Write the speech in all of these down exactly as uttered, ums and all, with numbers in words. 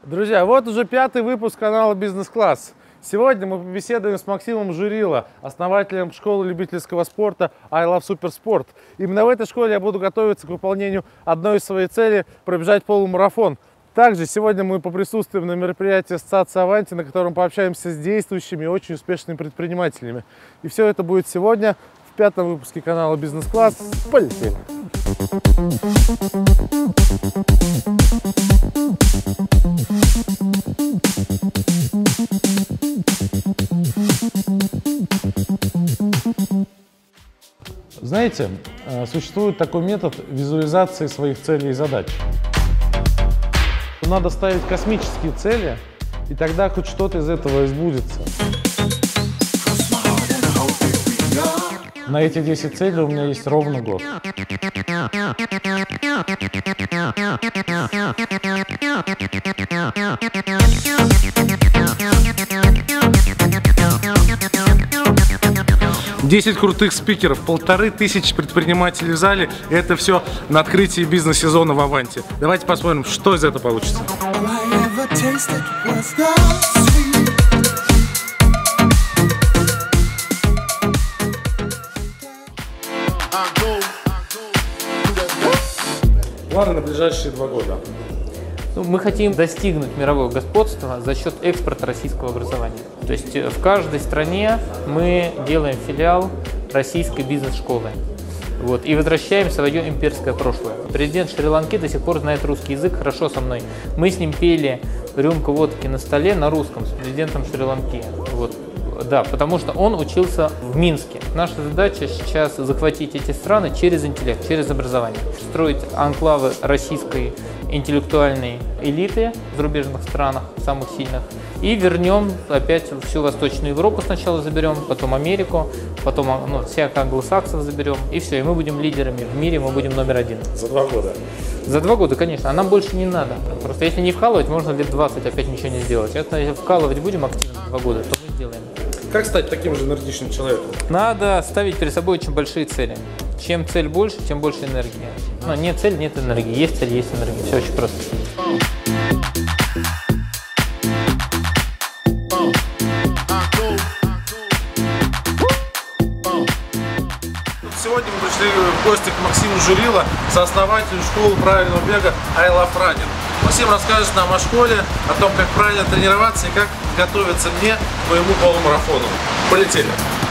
Друзья, вот уже пятый выпуск канала «Бизнес-класс». Сегодня мы побеседуем с Максимом Журило, основателем школы любительского спорта I Love Supersport. Именно в этой школе я буду готовиться к выполнению одной из своей цели – пробежать полумарафон. Также сегодня мы поприсутствуем на мероприятии Ассоциации Avanti, на котором пообщаемся с действующими и очень успешными предпринимателями. И все это будет сегодня в пятом выпуске канала «Бизнес-класс». Полетели! Знаете, существует такой метод визуализации своих целей и задач. Надо ставить космические цели, и тогда хоть что-то из этого сбудется. На эти десять целей у меня есть ровно год. десять крутых спикеров, полторы тысячи предпринимателей в зале. И это все на открытии бизнес-сезона в Avanti. Давайте посмотрим, что из этого получится. Планы на ближайшие два года. Мы хотим достигнуть мирового господства за счет экспорта российского образования. То есть в каждой стране мы делаем филиал российской бизнес-школы. Вот, и возвращаем свое имперское прошлое. Президент Шри-Ланки до сих пор знает русский язык хорошо со мной. Мы с ним пели рюмку водки на столе на русском с президентом Шри-Ланки. Вот. Да, потому что он учился в Минске. Наша задача сейчас захватить эти страны через интеллект, через образование. Строить анклавы российской интеллектуальной элиты в зарубежных странах, самых сильных. И вернем опять всю Восточную Европу сначала заберем, потом Америку, потом ну, всех англосаксов заберем. И все, и мы будем лидерами в мире, мы будем номер один. За два года? За два года, конечно. А нам больше не надо. Просто если не вкалывать, можно лет двадцать опять ничего не сделать. Это если вкалывать будем активно два года, то мы сделаем. Как стать таким же энергичным человеком? Надо ставить перед собой очень большие цели. Чем цель больше, тем больше энергии. Но нет цели, нет энергии. Есть цель, есть энергия. Все очень просто. Сегодня мы пришли в гости к Максиму Журило, сооснователю школы правильного бега I Love Running. Максим расскажет нам о школе, о том, как правильно тренироваться и как готовиться мне к моему полумарафону. Полетели!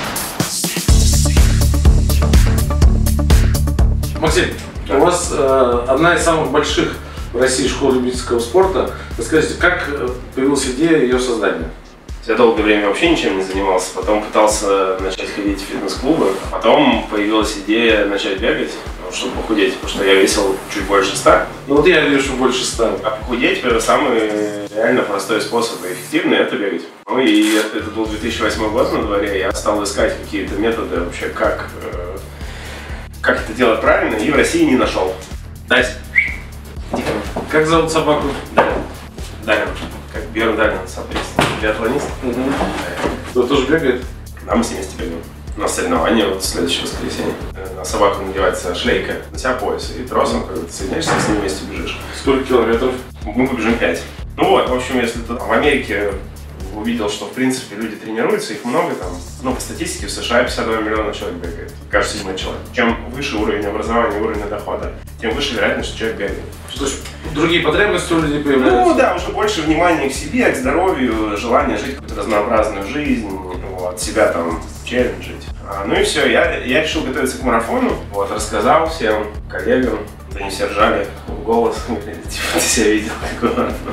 Максим, у вас э, одна из самых больших в России школ любительского спорта. Расскажите, как появилась идея ее создания? Я долгое время вообще ничем не занимался, потом пытался начать ходить в фитнес-клубы, потом появилась идея начать бегать, чтобы похудеть, потому что я весил чуть больше ста. Ну вот я вешу больше ста. А похудеть – самый реально простой способ и эффективный – это бегать. Ну и это, это был две тысячи восьмой год на дворе, я стал искать какие-то методы вообще, как, э, как это делать правильно, и в России не нашел. Дайс. Как зовут собаку? Далин. Далин. Как Бьерн Далин, соответственно. Биатлонист. Угу. Кто тоже бегает? Да, мы с ним вместе бегаем. У нас соревнования вот в следующее воскресенье. На собаку надевается шлейка, на себя пояс и тросом, когда ты соединяешься, с ним вместе бежишь. Сколько километров? Мы побежим пять. Ну вот, в общем, если ты в Америке увидел, что в принципе люди тренируются, их много там, ну по статистике в США пятьдесят два миллиона человек бегает, каждый седьмой человек. Чем выше уровень образования, уровень дохода, тем выше вероятность, что человек бегает. То есть другие потребности у людей появляются? Ну да, уже больше внимания к себе, к здоровью, желание жить какую-то разнообразную жизнь, вот, себя там челленджить. А, ну и все, я, я решил готовиться к марафону, вот, рассказал всем коллегам, они все ржали в голос, говорили, типа, ты себя видел, какой марафон.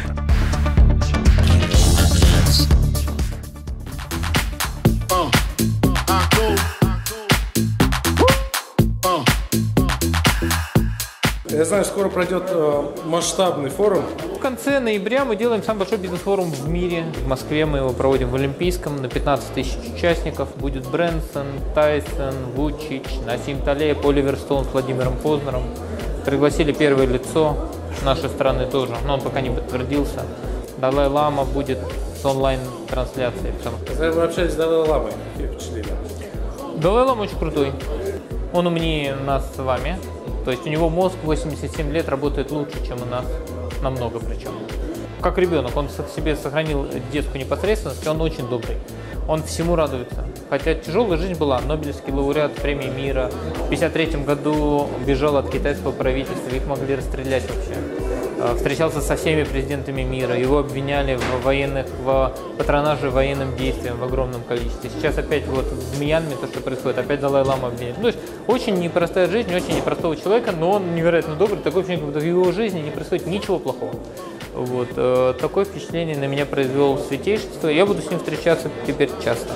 Я знаю, скоро пройдет э, масштабный форум. В конце ноября мы делаем самый большой бизнес-форум в мире. В Москве мы его проводим в Олимпийском. На пятнадцать тысяч участников. Будет Брэнсон, Тайсон, Вучич, Насим Талеев, Оливер Стоун с Владимиром Познером. Пригласили первое лицо нашей страны тоже, но он пока не подтвердился. Далай-Лама будет с онлайн-трансляцией. Когда вы общались с Далай-Ламой, какие впечатления? Далай-Лама очень крутой. Он умнее нас с вами. То есть у него мозг восемьдесят семь лет работает лучше, чем у нас. Намного причем. как ребенок, он в себе сохранил детскую непосредственность, он очень добрый, он всему радуется. Хотя тяжелая жизнь была, Нобелевский лауреат премии мира, в пятьдесят третьем году бежал от китайского правительства, их могли расстрелять вообще. Встречался со всеми президентами мира, его обвиняли в военных, в патронаже военным действиям в огромном количестве. Сейчас опять вот в Мьянме то, что происходит, опять Далай-лама обвиняет. Ну, то есть очень непростая жизнь, очень непростого человека, но он невероятно добрый, такое впечатление, как будто в его жизни не происходит ничего плохого. Вот, э, такое впечатление на меня произвел святейшество. Я буду с ним встречаться теперь часто.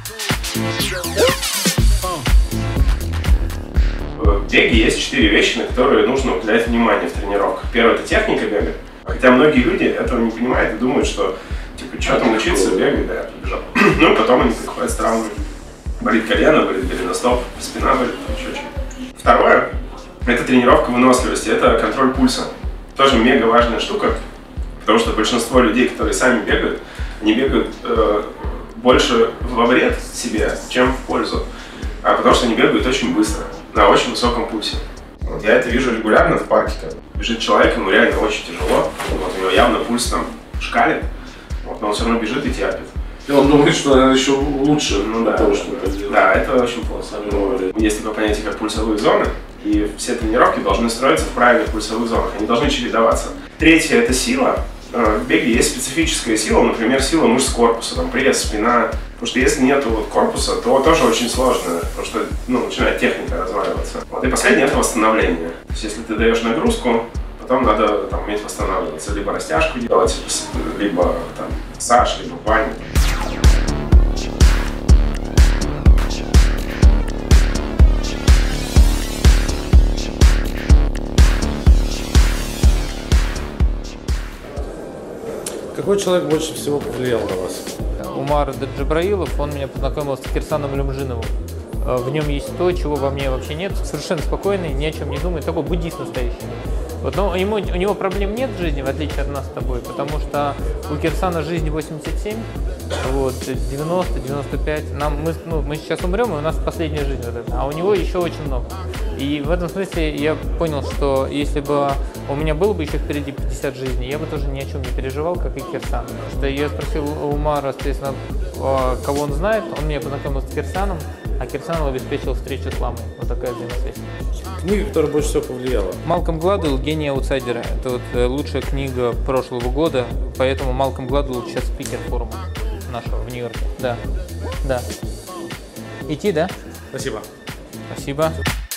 В беге есть четыре вещи, на которые нужно уделять внимание в тренировках. Первое – это техника бега. Хотя многие люди этого не понимают и думают, что типа, что там учиться, бегать, да, я побежал. Ну, потом они приходят с травмой. Болит колено, болит голеностоп, спина болит, еще что-то. Второе – это тренировка выносливости, это контроль пульса. Тоже мега важная штука, потому что большинство людей, которые сами бегают, они бегают э, больше во вред себе, чем в пользу. А потому что они бегают очень быстро, на очень высоком пульсе. Вот я это вижу регулярно в парке, когда бежит человек, ему реально очень тяжело, вот у него явно пульс там шкалит, вот, но он все равно бежит и терпит. И он думает, что она еще лучше, ну, да, того, что это делает. Да, это очень плохо. Есть такое понятие, как пульсовые зоны, и все тренировки должны строиться в правильных пульсовых зонах, они должны чередоваться. Третье – это сила. В беге есть специфическая сила, например, сила мышц корпуса, там, пресс, спина. Потому что если нет вот корпуса, то тоже очень сложно, потому что ну, начинает техника разваливаться. Вот. И последнее – это восстановление. То есть если ты даешь нагрузку, потом надо там, уметь восстанавливаться. Либо растяжку делать, либо там, массаж, либо баню. Какой человек больше всего повлиял на вас? Умар Даджибраилов, он меня познакомил с Кирсаном Люмжиновым. В нем есть то, чего во мне вообще нет. Совершенно спокойный, ни о чем не думает, такой буддист настоящий. Вот, но ему, у него проблем нет в жизни, в отличие от нас с тобой, потому что у Кирсана жизни восемьдесят семь, вот, девяносто, девяносто пять. Нам, мы, ну, мы сейчас умрем, и у нас последняя жизнь вот эта, а у него еще очень много. И в этом смысле я понял, что если бы у меня было бы еще впереди пятьдесят жизней, я бы тоже ни о чем не переживал, как и Кирсан. Потому что я спросил у Умара, соответственно, кого он знает, он меня познакомил с Кирсаном, а Кирсан обеспечил встречу с Ламой. Вот такая взаимосвязь. Книга, которая больше всего повлияла? Малком Гладуэлл «Гений аутсайдера». Это вот лучшая книга прошлого года, поэтому Малком Гладуэлл сейчас спикер форума нашего в Нью-Йорке. Да, да. Идти, да? Спасибо. Спасибо.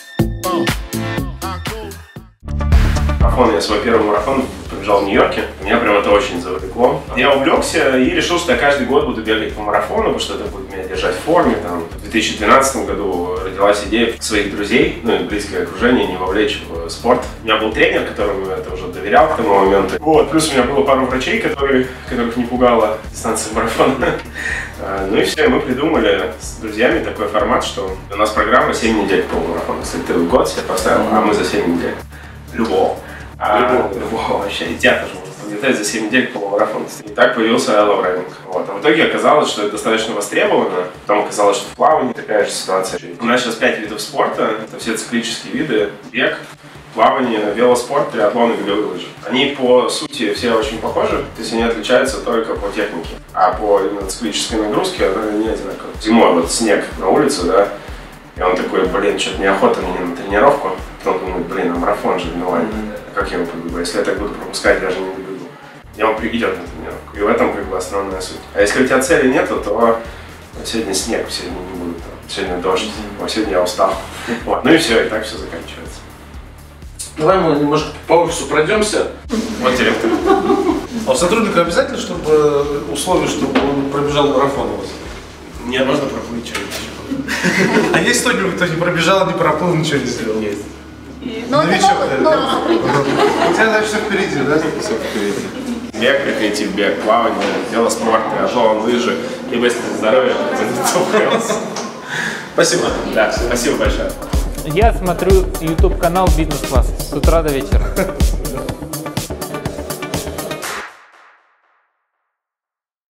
Марафон, я свой первый марафон побежал в Нью-Йорке. Меня прям это очень завлекло. Я увлекся и решил, что я каждый год буду бегать по марафону, потому что это будет меня держать в форме. Там, в две тысячи двенадцатом году родилась идея своих друзей, ну и близкое окружение, не вовлечь в спорт. У меня был тренер, которому я это уже доверял к тому моменту. Вот, плюс у меня было пару врачей, которые, которых не пугала дистанция марафона. Ну и все, мы придумали с друзьями такой формат, что у нас программа семь недель полумарафона. Если ты год себе поставил, а мы за семь недель. Любого. А, любого вообще. И тебя тоже можно подготовить за семь недель полумарафон. И так появился I Love Running. Вот. А в итоге оказалось, что это достаточно востребовано. Потом оказалось, что в плавании такая же ситуация. У нас сейчас пять видов спорта. Это все циклические виды. Бег, плавание, велоспорт, триатлон и беговые лыжи. Они по сути все очень похожи, то есть они отличаются только по технике. А по именно циклической нагрузке она не одинаковая. Зимой вот снег на улице, да, и он такой, блин, что-то неохота мне на тренировку. Потом думает, блин, а марафон же дневальный. Как я его побегу? Если я так буду пропускать, даже не добегу. И он идет на тренировку. И в этом как бы основная суть. А если у тебя цели нету, то сегодня снег, сегодня не будет. Сегодня дождь, а сегодня я устал. Вот. Ну и все, и так все заканчивается. Давай мы немножко по офису пройдемся. Вот директор. А у сотрудника обязательно, чтобы условие, чтобы он пробежал марафон у вас? Нет, можно проплыть что-нибудь. А есть кто-нибудь, кто не пробежал, не проплыл, ничего не сделал? Есть. Но это новый, новый сотрудник. У тебя значит все впереди, да? Все впереди. Бег, рекреатив бег, плавание, велоспорт, триатлон, лыжи. Либо если ты здоровье, то Спасибо. Да, спасибо большое. Я смотрю YouTube канал «Бизнес-класс» с утра до вечера.